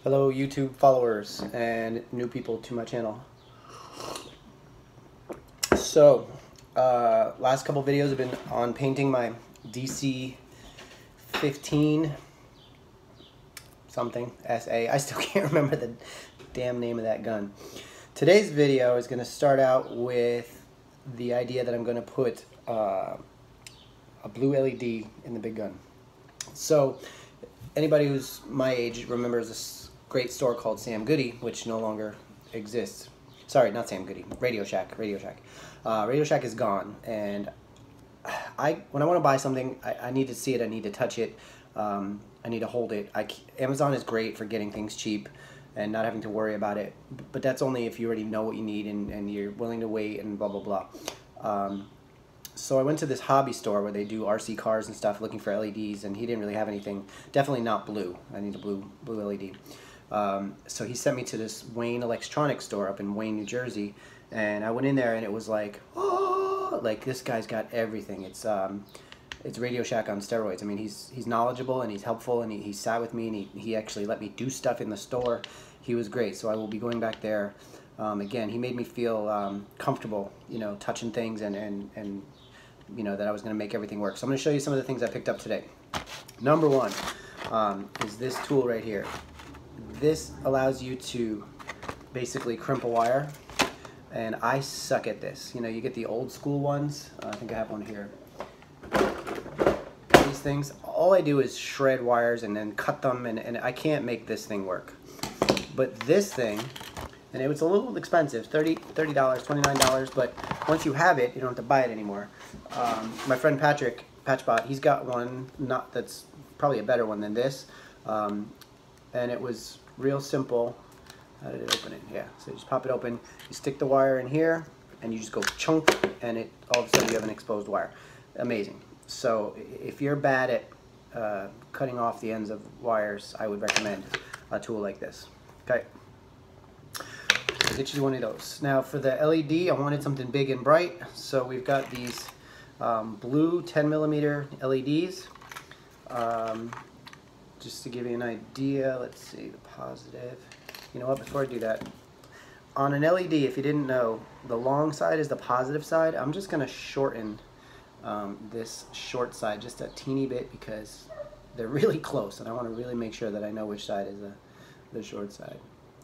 Hello YouTube followers and new people to my channel. So, last couple videos have been on painting my DC-15 something SA. I still can't remember the damn name of that gun. Today's video is going to start out with the idea that I'm going to put a blue LED in the big gun. So, anybody who's my age remembers this great store called Sam Goody, which no longer exists. Sorry, not Sam Goody. Radio Shack. Radio Shack. Radio Shack is gone, and when I want to buy something, I need to see it. I need to touch it. I need to hold it. Amazon is great for getting things cheap and not having to worry about it, but that's only if you already know what you need and you're willing to wait and blah blah blah. So I went to this hobby store where they do RC cars and stuff, looking for LEDs, and he didn't really have anything. Definitely not blue. I need a blue LED. So he sent me to this Wayne electronics store up in Wayne, New Jersey, and I went in there and it was like, oh, like this guy's got everything. It's Radio Shack on steroids. I mean, he's knowledgeable and he's helpful, and he sat with me and he actually let me do stuff in the store. He was great. So I will be going back there. Again, he made me feel comfortable, you know, touching things and you know, that I was going to make everything work. So I'm going to show you some of the things I picked up today. Number one is this tool right here. This allows you to basically crimp a wire, and I suck at this. You know, you get the old school ones. I think I have one here. These things, all I do is shred wires and then cut them, and I can't make this thing work. But this thing, and it was a little expensive, $30, $29, but once you have it, you don't have to buy it anymore. My friend Patrick, Patchbot, he's got one that's probably a better one than this, and it was real simple. How did it open it? Yeah, so you just pop it open, you stick the wire in here, and you just go chunk, and all of a sudden you have an exposed wire. Amazing. So if you're bad at cutting off the ends of wires, I would recommend a tool like this. Okay. Get you one of those. Now for the LED, I wanted something big and bright, so we've got these blue 10mm LEDs. Just to give you an idea, let's see, the positive. You know what, before I do that, on an LED, if you didn't know, the long side is the positive side. I'm just going to shorten this short side just a teeny bit because they're really close, and I want to really make sure that I know which side is the short side.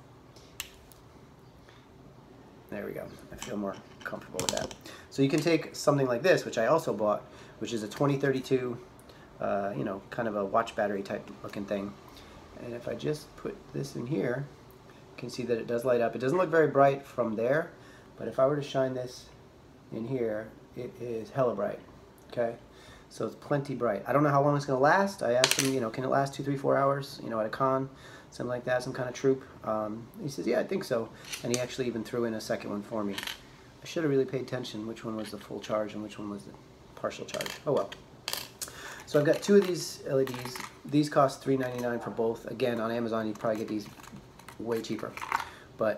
There we go. I feel more comfortable with that. So you can take something like this, which I also bought, which is a 2032, you know, kind of a watch battery type looking thing. And if I just put this in here, you can see that it does light up. It doesn't look very bright from there, but if I were to shine this in here, it is hella bright. Okay, so it's plenty bright. I don't know how long it's going to last. I asked him, you know, can it last 2, 3, 4 hours, you know, at a con, something like that, some kind of troop. He says, yeah, I think so. And he actually even threw in a second one for me. I should have really paid attention which one was the full charge and which one was the partial charge. Oh well. So I've got two of these LEDs. These cost $3.99 for both. Again, on Amazon you probably get these way cheaper. But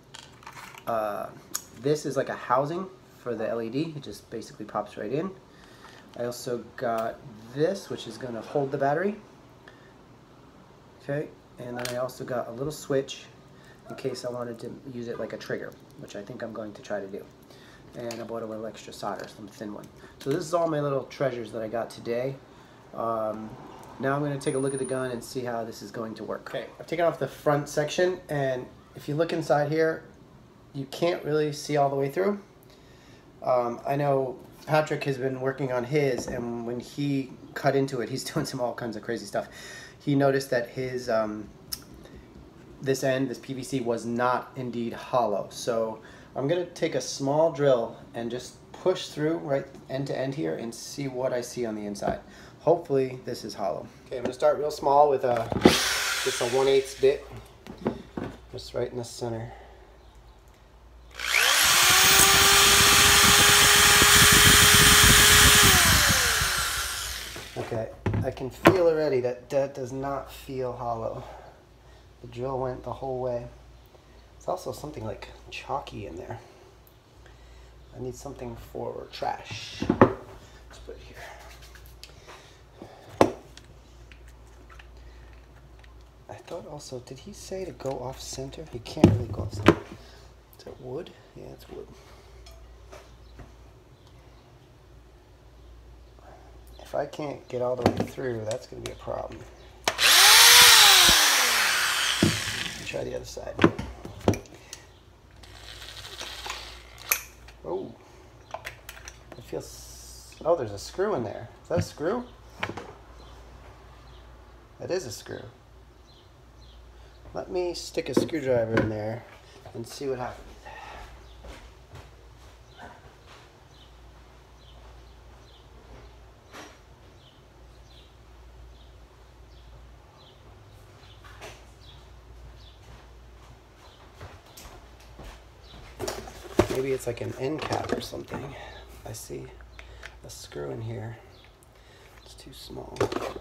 this is like a housing for the LED. It just basically pops right in. I also got this, which is going to hold the battery. Okay, and then I also got a little switch in case I wanted to use it like a trigger, which I think I'm going to try to do. And I bought a little extra solder, some thin one. So this is all my little treasures that I got today. Now I'm going to take a look at the gun and see how this is going to work. Okay, I've taken off the front section, and if you look inside here, you can't really see all the way through. I know Patrick has been working on his, and when he cut into it, he's doing all kinds of crazy stuff. He noticed that his this PVC was not indeed hollow. So I'm going to take a small drill and just push through right end to end here and see what I see on the inside. Hopefully this is hollow. Okay, I'm going to start real small with just a 1/8 bit, just right in the center. Okay, I can feel already that does not feel hollow. The drill went the whole way. It's also something like chalky in there. I need something for trash. Let's put it here. thought also, did he say to go off center? You can't really go off center. Is that wood? Yeah, it's wood. If I can't get all the way through, that's going to be a problem. Try the other side. Oh, it feels. Oh, there's a screw in there. Is that a screw? That is a screw. Let me stick a screwdriver in there and see what happens. Maybe it's like an end cap or something. I see a screw in here. It's too small.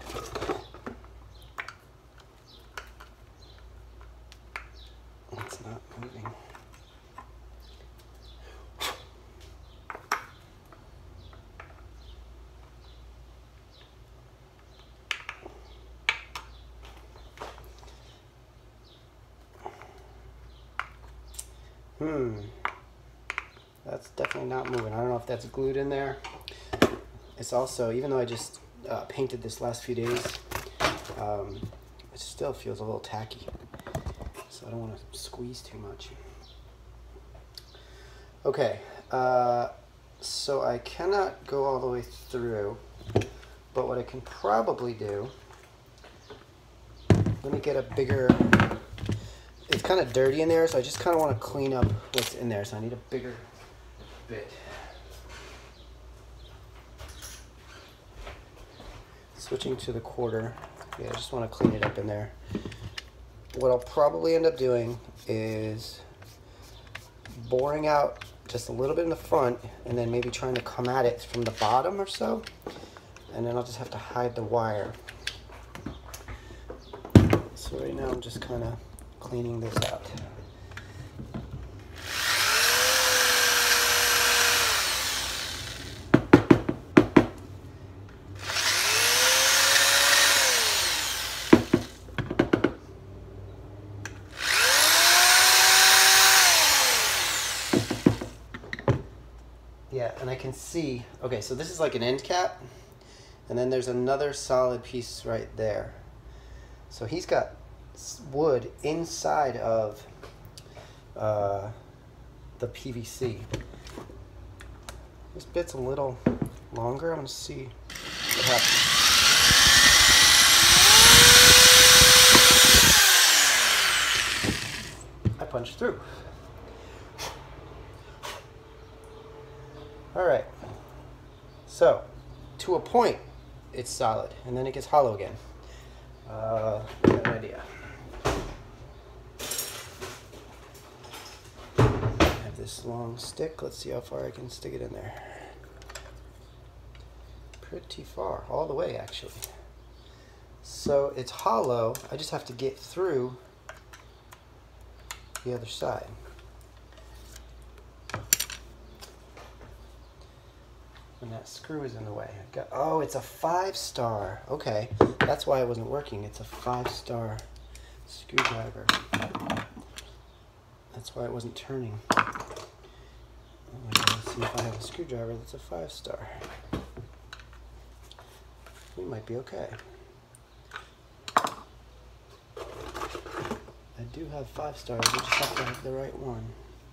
It's not moving. That's definitely not moving. I don't know if that's glued in there. It's also, even though I just painted this last few days, it still feels a little tacky. So I don't want to squeeze too much. Okay, so I cannot go all the way through, but what I can probably do, let me get a bigger, it's kind of dirty in there, so I just kind of want to clean up what's in there, so I need a bigger bit. Switching to the quarter. Yeah, I just want to clean it up in there. What I'll probably end up doing is boring out just a little bit in the front and then maybe trying to come at it from the bottom or so, and then I'll just have to hide the wire. So right now I'm just kind of cleaning this out. Yeah, and I can see, okay, so this is like an end cap, and then there's another solid piece right there. So he's got wood inside of the PVC. This bit's a little longer. I'm gonna see what happens. I punched through. All right, so to a point it's solid, and then it gets hollow again. I got an idea. I have this long stick. Let's see how far I can stick it in there. Pretty far, all the way actually. So it's hollow. I just have to get through the other side. And that screw is in the way. Oh, it's a 5-star. Okay, that's why it wasn't working. It's a 5-star screwdriver. That's why it wasn't turning. Oh my God, let's see if I have a screwdriver that's a 5-star. We might be okay. I do have 5 stars. I just have to have the right one.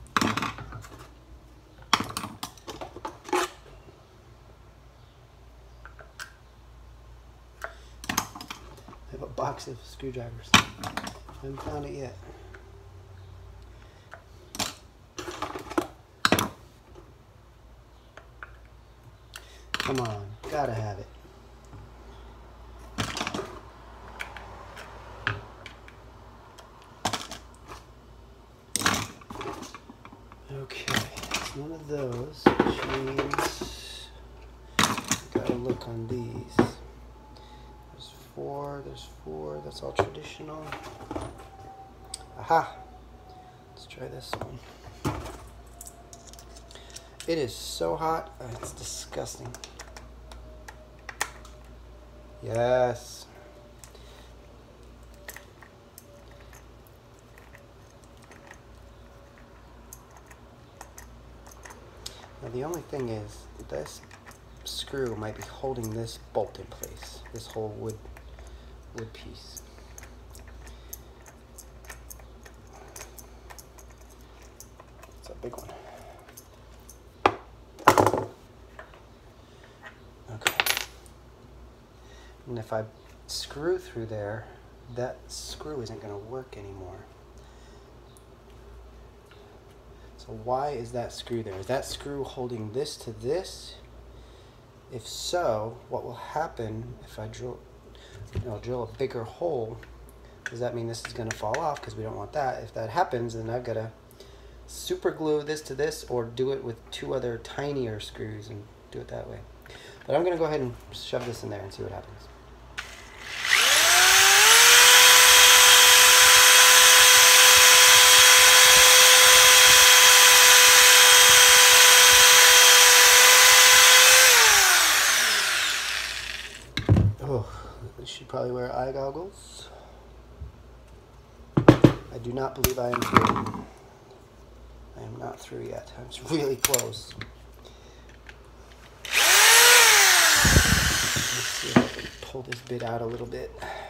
I have a box of screwdrivers. I haven't found it yet. Come on, gotta have it. Okay, it's one of those, which means gotta look on these. There's four, that's all traditional. Aha! Let's try this one. It is so hot, it's disgusting. Yes. Now the only thing is, this screw might be holding this bolt in place, this whole wood piece. It's a big one. Okay. And if I screw through there, that screw isn't going to work anymore. So why is that screw there? Is that screw holding this to this? If so, what will happen if I drill a bigger hole? Does that mean this is going to fall off? Because we don't want that. If that happens, then I've got to super glue this to this, or do it with two other tinier screws and do it that way. But I'm going to go ahead and shove this in there and see what happens. Oh, I should probably wear eye goggles. I do not believe I am through. I am not through yet. I'm really close. Let's see if I can pull this bit out a little bit.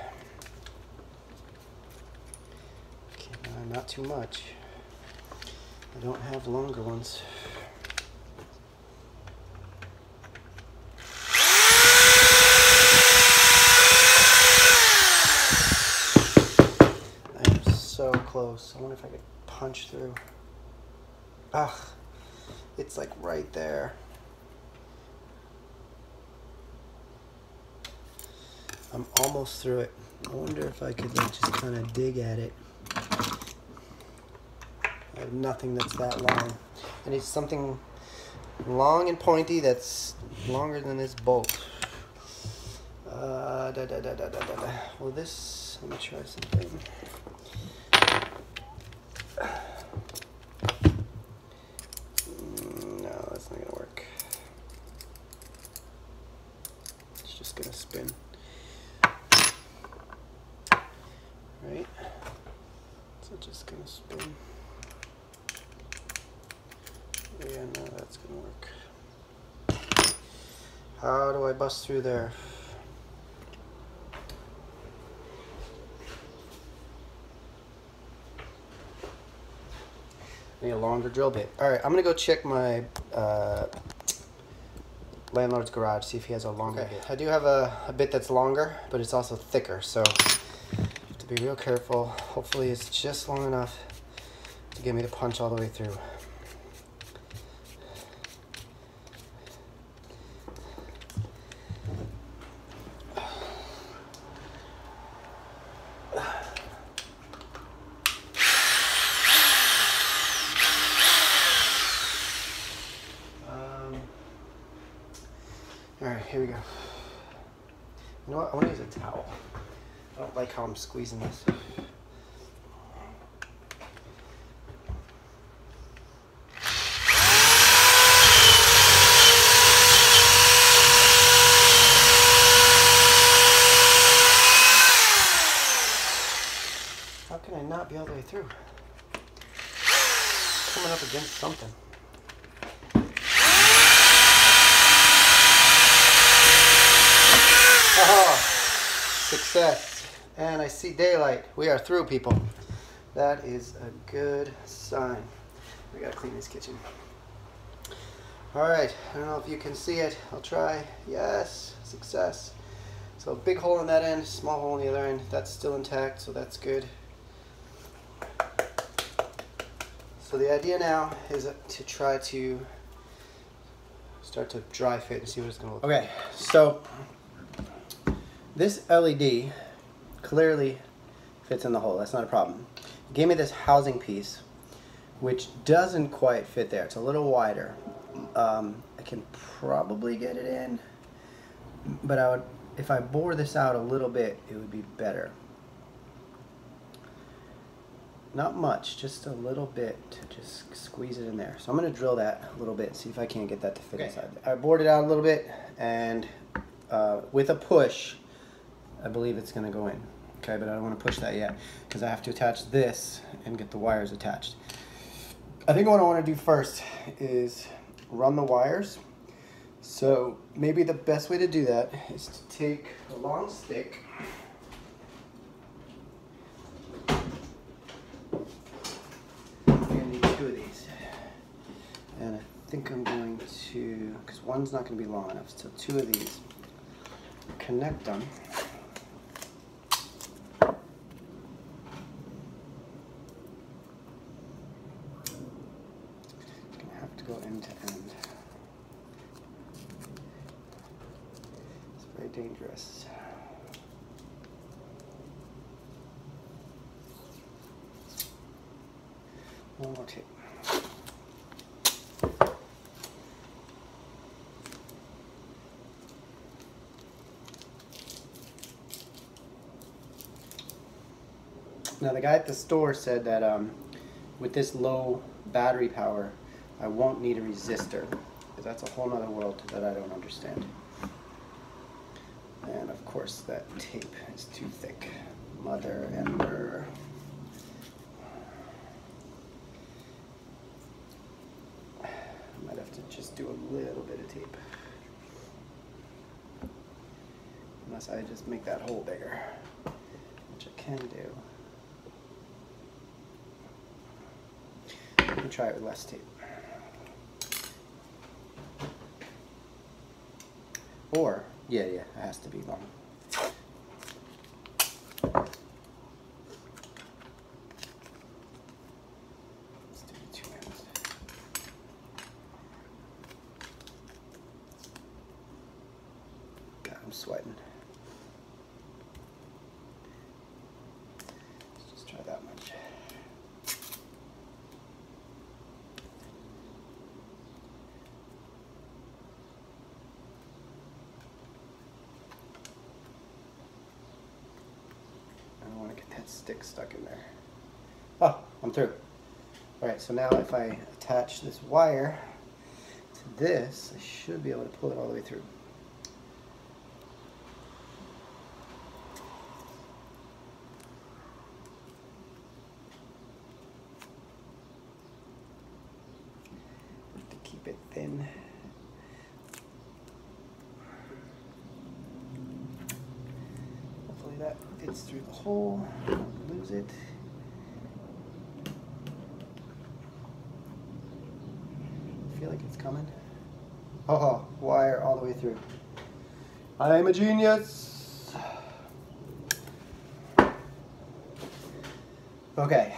Okay, not too much. I don't have longer ones. So close. I wonder if I could punch through. Ugh, it's like right there. I'm almost through it. I wonder if I could like just kind of dig at it. I have nothing that's that long. I need something long and pointy that's longer than this bolt. Well, this, let me try something. No, that's not gonna work. It's just gonna spin. Right? So it's just gonna spin. Yeah, no, that's gonna work. How do I bust through there? I need a longer drill bit. Alright, I'm gonna go check my landlord's garage, see if he has a longer bit. I do have a bit that's longer, but it's also thicker, so I have to be real careful. Hopefully it's just long enough to get me to punch all the way through. Alright, here we go. You know what? I want to use a towel. I don't like how I'm squeezing this. How can I not be all the way through? Coming up against something. Oh, success. And I see daylight. We are through, people. That is a good sign. We gotta clean this kitchen. Alright, I don't know if you can see it. I'll try. Yes, success. So big hole on that end, small hole on the other end. That's still intact, so that's good. So the idea now is to try to start to dry fit and see what it's gonna look like. Okay, so this LED clearly fits in the hole. That's not a problem. It gave me this housing piece, which doesn't quite fit there. It's a little wider. I can probably get it in, but I would, if I bore this out a little bit, it would be better. Not much, just a little bit to just squeeze it in there. So I'm going to drill that a little bit and see if I can't get that to fit inside. I bored it out a little bit, and with a push, I believe it's going to go in. Okay, but I don't want to push that yet because I have to attach this and get the wires attached. I think what I want to do first is run the wires. So maybe the best way to do that is to take a long stick, I'm going to need 2 of these, and I think I'm going to, because one's not going to be long enough, so 2 of these, connect them. It's going to have to go end to end. It's very dangerous. One more tape. Now the guy at the store said that with this low battery power, I won't need a resistor, because that's a whole nother world that I don't understand. And of course that tape is too thick. Mother ember. I might have to just do a little bit of tape. Unless I just make that hole bigger, which I can do. Let me try it with less tape. Or, yeah, it has to be long. Let's do 2 ends. God, I'm sweating. Let's just try that much. That stick stuck in there. Oh, I'm through. Alright, so now if I attach this wire to this, I should be able to pull it all the way through. To keep it thin. That fits through the hole, don't lose it. I feel like it's coming. Oh, wire all the way through. I'm a genius. Okay.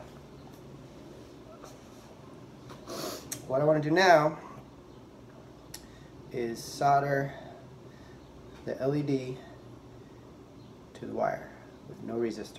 What I want to do now is solder the LED to the wire with no resistor.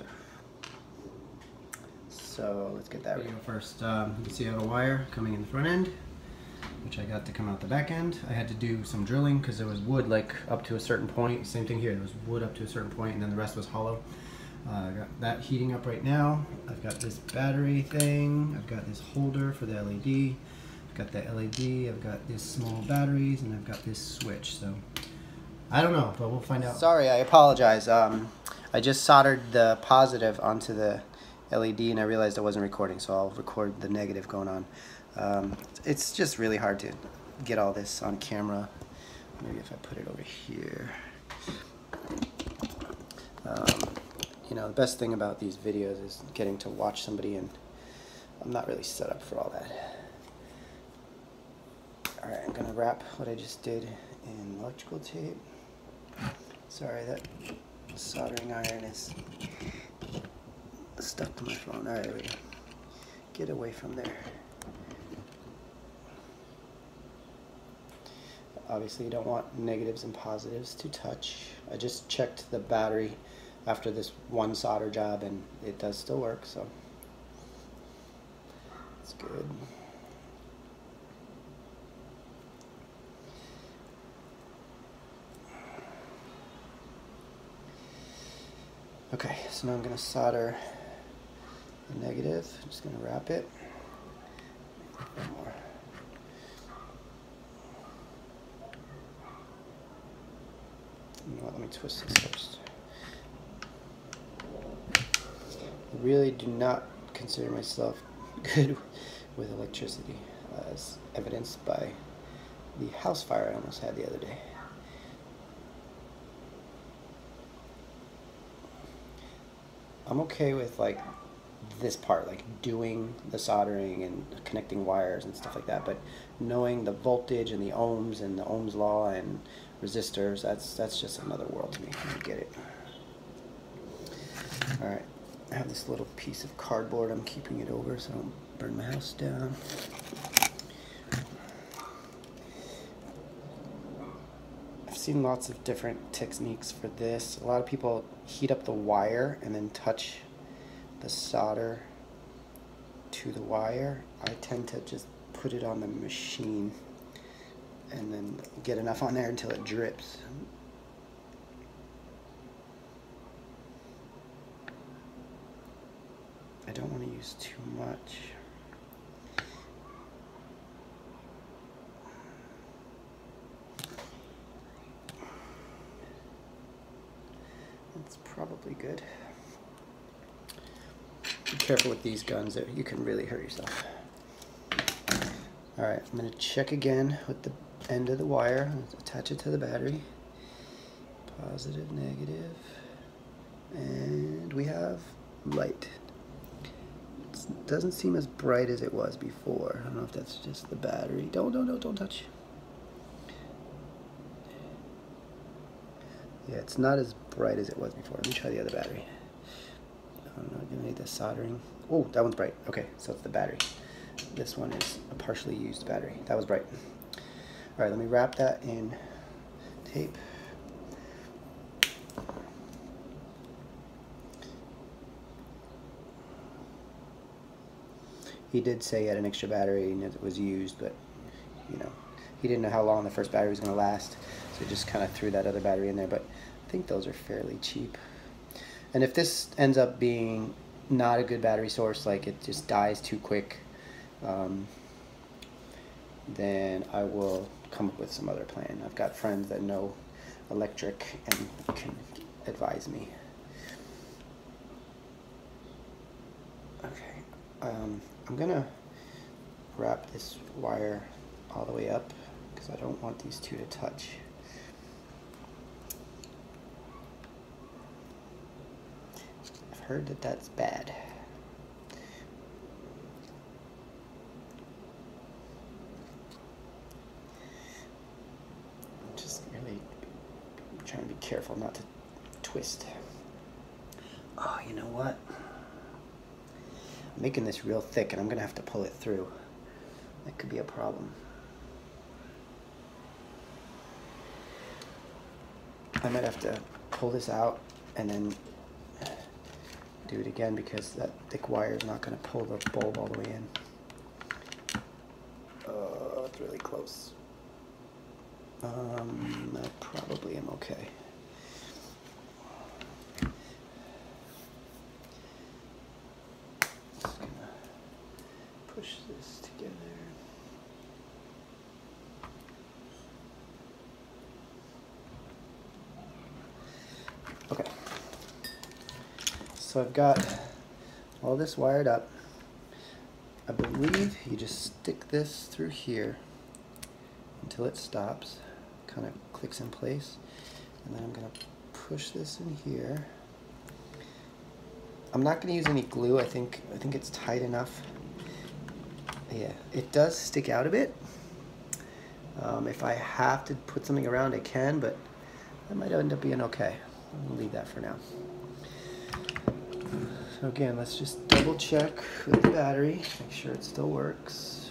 So let's get that ready. First, you can see I have a wire coming in the front end, which I got to come out the back end. I had to do some drilling because there was wood like up to a certain point. Same thing here, there was wood up to a certain point and then the rest was hollow. I got that heating up right now. I've got this battery thing. I've got this holder for the LED. I've got the LED. I've got these small batteries and I've got this switch. So I don't know, but we'll find out. Sorry, I apologize. I just soldered the positive onto the LED and I realized I wasn't recording, so I'll record the negative going on. It's just really hard to get all this on camera. Maybe if I put it over here. You know, the best thing about these videos is getting to watch somebody, and I'm not really set up for all that. Alright, I'm going to wrap what I just did in electrical tape. Sorry, that soldering iron is stuck to my phone. Alright, we get away from there. Obviously you don't want negatives and positives to touch. I just checked the battery after this one solder job and it does still work, so it's good. Okay, so now I'm going to solder the negative. I'm just going to wrap it. One more. You know what, let me twist this first. I really do not consider myself good with electricity, as evidenced by the house fire I almost had the other day. I'm okay with like this part, like doing the soldering and connecting wires and stuff like that, but knowing the voltage and the Ohm's law and resistors, that's just another world to me. I don't get it. Alright, I have this little piece of cardboard I'm keeping it over so I don't burn my house down. I've seen lots of different techniques for this. A lot of people heat up the wire and then touch the solder to the wire. I tend to just put it on the machine and then get enough on there until it drips. I don't want to use too much. That's probably good. Be careful with these guns, you can really hurt yourself. Alright, I'm going to check again with the end of the wire. Attach it to the battery. Positive, negative. And we have light. It doesn't seem as bright as it was before. I don't know if that's just the battery. Don't touch. Yeah, it's not as bright as it was before. Let me try the other battery. I'm not gonna need the soldering. Oh, that one's bright. Okay, so it's the battery. This one is a partially used battery. That was bright. All right, let me wrap that in tape. He did say he had an extra battery and it was used, but you know, he didn't know how long the first battery was going to last, so he just kind of threw that other battery in there. But I think those are fairly cheap. And if this ends up being not a good battery source, like it just dies too quick, then I will come up with some other plan. I've got friends that know electric and can advise me. Okay, I'm gonna wrap this wire all the way up because I don't want these two to touch. I've heard that that's bad. I'm just really trying to be careful not to twist. Oh, you know what? I'm making this real thick and I'm gonna have to pull it through. That could be a problem. I might have to pull this out and then do it again because that thick wire is not gonna pull the bulb all the way in. Oh, it's really close. I probably am okay. Just gonna push this together. Okay, so I've got all this wired up. I believe you just stick this through here until it stops, kind of clicks in place, and then I'm going to push this in here. I'm not going to use any glue. I think it's tight enough. Yeah, it does stick out a bit. If I have to put something around, I can, but that might end up being okay. I'll leave that for now. So again, let's just double check with the battery, make sure it still works.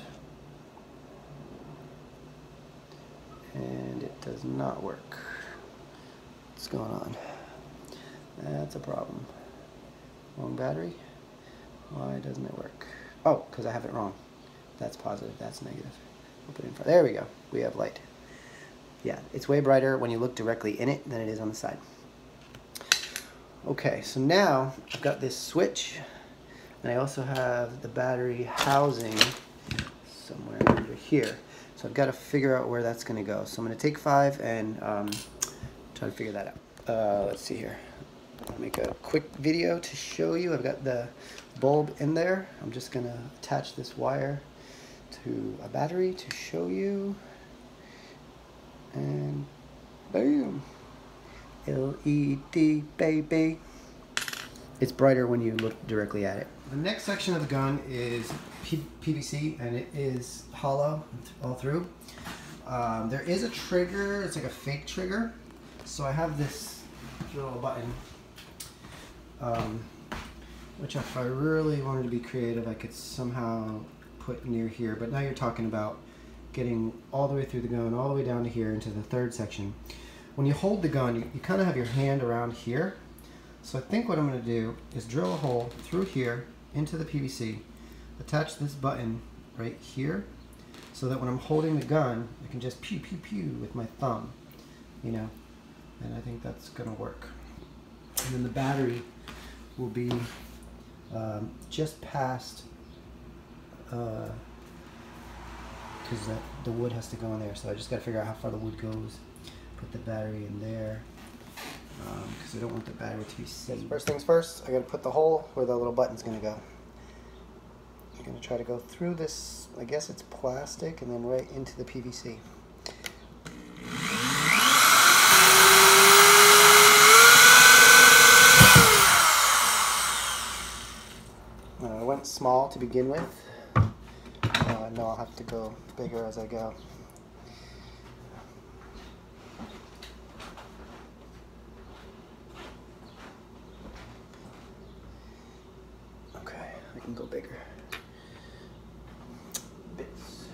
And it does not work. What's going on? That's a problem. Wrong battery? Why doesn't it work? Oh, because I have it wrong. That's positive, that's negative. We'll put it in front. There we go. We have light. Yeah, it's way brighter when you look directly in it than it is on the side. Okay, so now I've got this switch, and I also have the battery housing somewhere over here. So I've got to figure out where that's going to go. So I'm going to take 5 and try to figure that out. Let's see here. I'll make a quick video to show you. I've got the bulb in there. I'm just going to attach this wire to a battery to show you. And boom. LED, baby. It's brighter when you look directly at it. The next section of the gun is PVC, and it is hollow all through. There is a trigger. It's like a fake trigger. So I have this little button, which if I really wanted to be creative, I could somehow put near here. But now you're talking about getting all the way through the gun, all the way down to here into the third section. When you hold the gun, you kind of have your hand around here. So I think what I'm going to do is drill a hole through here into the PVC, attach this button right here, so that when I'm holding the gun, I can just pew pew pew with my thumb, you know, and I think that's going to work. And then the battery will be just past, because the wood has to go in there, so I just got to figure out how far the wood goes. Put the battery in there, because I don't want the battery to be seen. First things first, I got to put the hole where the little button's going to go. I'm going to try to go through this, I guess it's plastic, and then right into the PVC. I went small to begin with. No, I'll have to go bigger as I go. Okay, I can go bigger. Bits.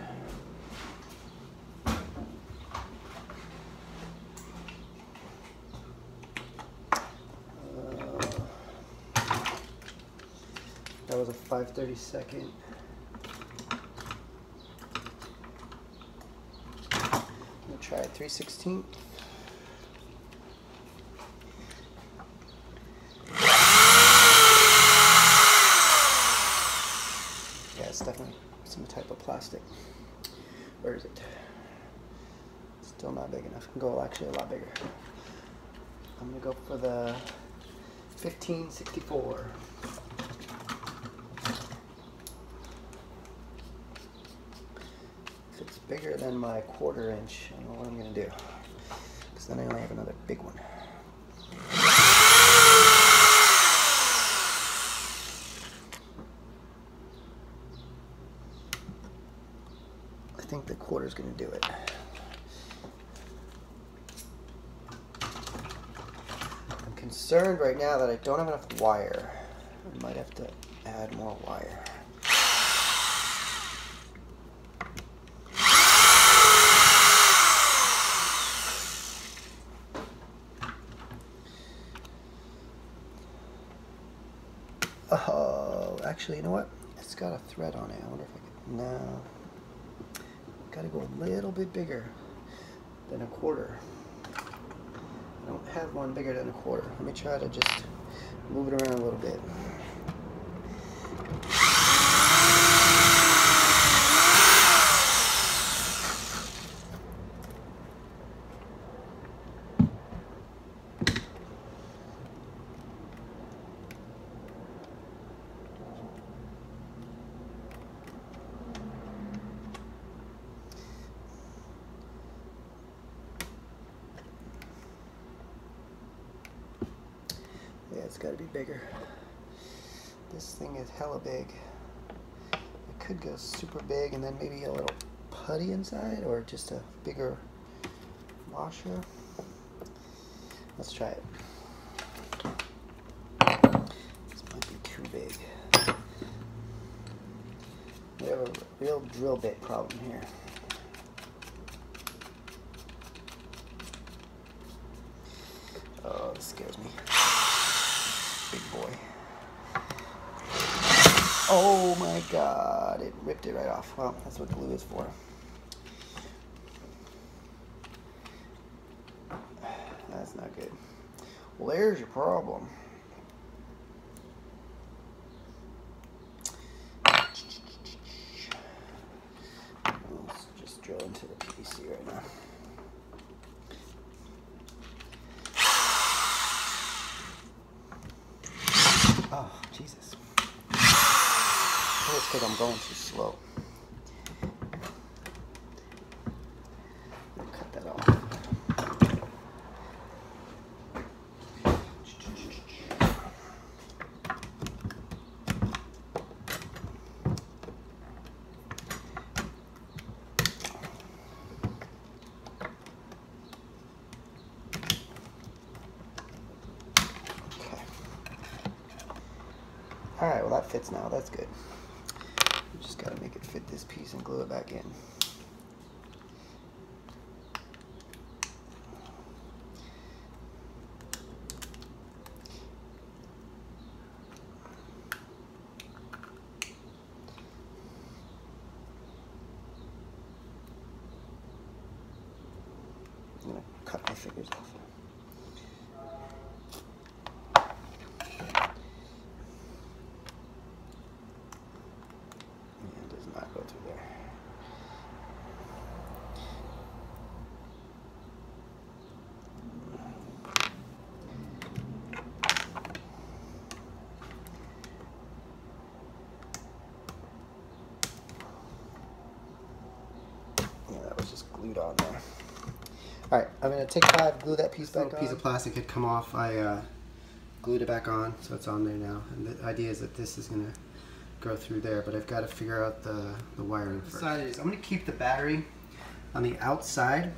That was a 5/32. I'm gonna try a 3/16. Yeah, it's definitely some type of plastic. Where is it? Still not big enough. I can go actually a lot bigger. I'm gonna go for the 1564. If it's bigger than my 1/4 inch, I don't know what I'm gonna do, because then I only have another big one. I think the 1/4 is going to do it. I'm concerned right now that I don't have enough wire. I might have to add more wire. Oh, actually, you know what? It's got a thread on it. I wonder if I could... No. Got to go a little bit bigger than a 1/4. I don't have one bigger than a 1/4. Let me try to just move it around a little bit. Yeah, it's got to be bigger. This thing is hella big. It could go super big and then maybe a little putty inside, or just a bigger washer. Let's try it. This might be too big. We have a real drill bit problem here. Oh, this scares me. Big boy. Oh my god, it ripped it right off. Well, that's what glue is for. That's not good. Well, there's your problem. Let's just drill into the PVC right now. Oh, Jesus. It's because I'm going too slow. I'll cut that off. fits now. That's good. Just got to make it fit this piece and glue it back in. I'm going to cut my fingers off. Not go through there. Yeah, that was just glued on there. All right, I'm gonna take 5, glue that piece back on. Piece of plastic had come off. I glued it back on, so it's on there now. And the idea is that this is gonna go through there, but I've got to figure out the wiring first. I'm going to keep the battery on the outside.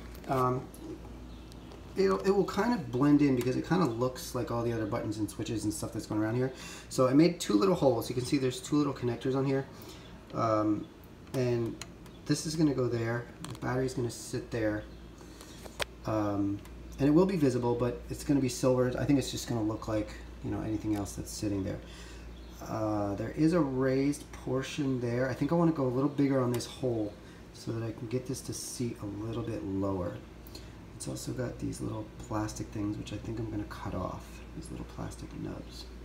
It will kind of blend in because it kind of looks like all the other buttons and switches and stuff that's going around here. So I made 2 little holes. You can see there's 2 little connectors on here, and this is going to go there. The battery's going to sit there, and it will be visible, but it's going to be silver. I think it's just going to look like, you know, anything else that's sitting there. There is a raised portion there. I think I want to go a little bigger on this hole so that I can get this to seat a little bit lower. It's also got these little plastic things which I think I'm going to cut off, these little plastic nubs.